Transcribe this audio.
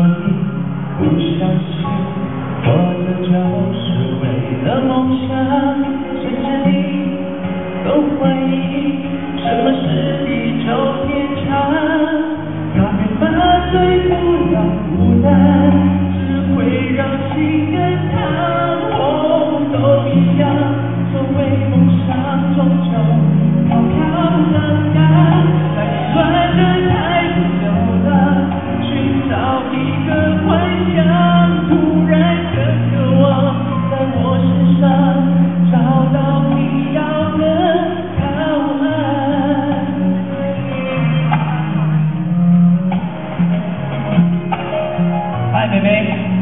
你不相信，活着就是为了梦想，甚至你都怀疑什么是地久天长。咖啡麻醉不了孤单，只会让心更烫。哦，都一样，所谓梦想终究飘飘然然，在乱人太不久了，寻找一个幻想，突然更渴望在我身上找到你要的答案。嗨，妹妹。